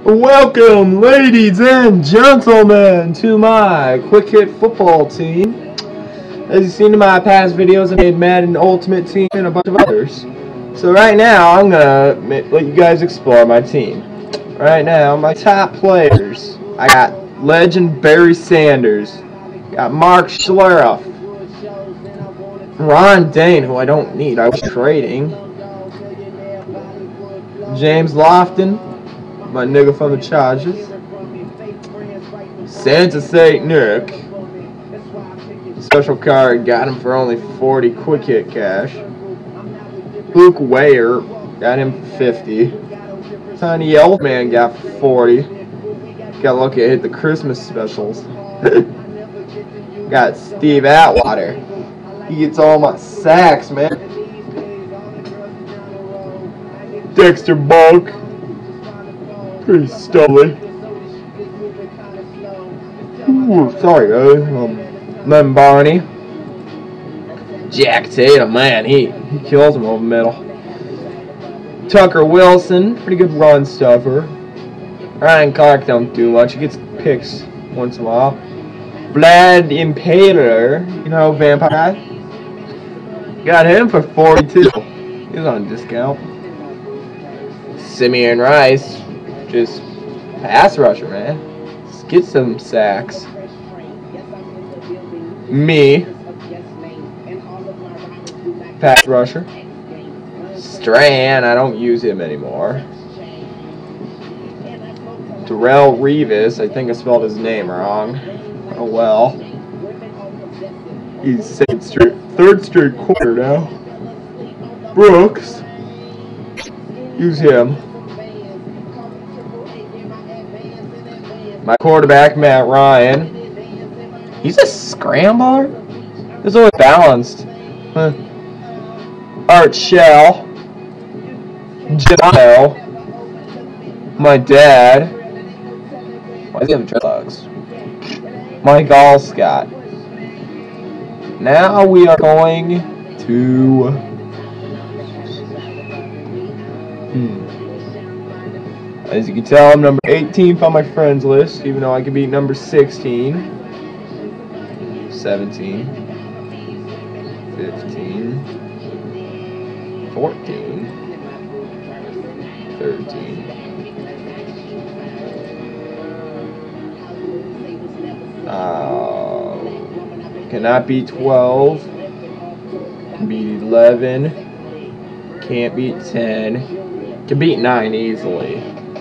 Welcome, ladies and gentlemen, to my Quick Hit football team. As you've seen in my past videos, I made Madden Ultimate Team and a bunch of others. So right now, I'm gonna let you guys explore my team. Right now, my top players. I got legend Barry Sanders. Got Mark Schlereth. Ron Dane, who I don't need. I was trading. James Lofton, my nigga from the Chargers. Santa St. Nick. Special card, got him for only 40 quick hit cash. Luke Weyer, got him for 50. Tiny Elfman got 40. Got lucky I hit the Christmas specials. Got Steve Atwater. He gets all my sacks, man. Dexter Bulk. Pretty stubborn. Ooh, sorry guys. Len Barney. Jack Tatum, man, he kills him over the middle. Tucker Wilson, pretty good run stuffer. Ryan Clark don't do much. He gets picks once in a while. Vlad Impaler, you know, vampire guy. Got him for 42. He's on discount. Simeon Rice, just pass rusher, man. Just get some sacks. Me, pass rusher. Strahan, I don't use him anymore. Darrelle Revis, I think I spelled his name wrong. Oh well. He's third straight quarter now. Brooks, use him. My quarterback, Matt Ryan. He's a scrambler? He's always balanced. Huh. Art Shell. Janio. My dad. Why does he have dreadlocks? Mike Allscott. Now we are going to... As you can tell, I'm number 18th on my friends list, even though I could be number 16, 17, 15, 14, 13. Cannot be 12. Can beat 11. Can't beat 10. Can beat 9 easily.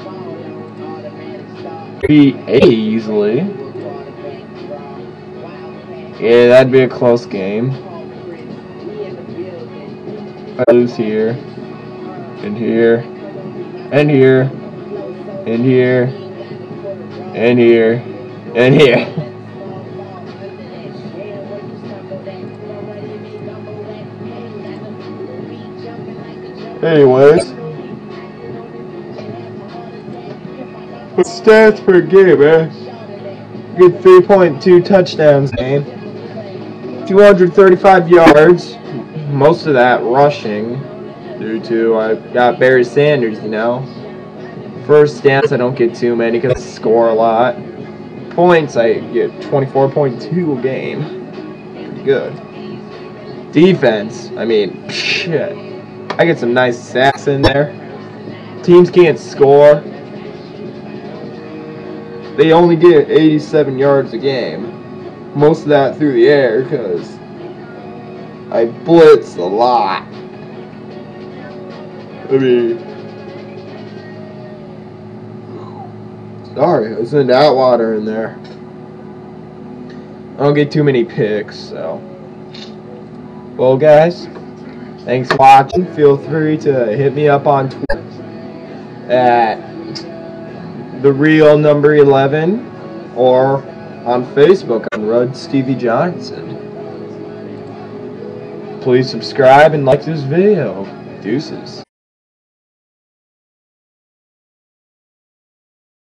Beat 8 easily. Yeah, that'd be a close game. If I lose here, and here, and here, and here, and here, and here. Anyways, stats per game, man. Good 3.2 touchdowns game. 235 yards. Most of that rushing, due to I got Barry Sanders, you know. First downs I don't get too many because I score a lot. Points I get 24.2 a game. Pretty good. Defense, I mean, shit. I get some nice sacks in there. Teams can't score. They only get 87 yards a game. Most of that through the air because I blitz a lot. I mean, sorry, I sent Atwater in there. I don't get too many picks, so. Well, guys, thanks for watching. Feel free to hit me up on Twitter at TheRealNumber11 or on Facebook on Rudd Stevie Johnson. Please subscribe and like this video. Deuces.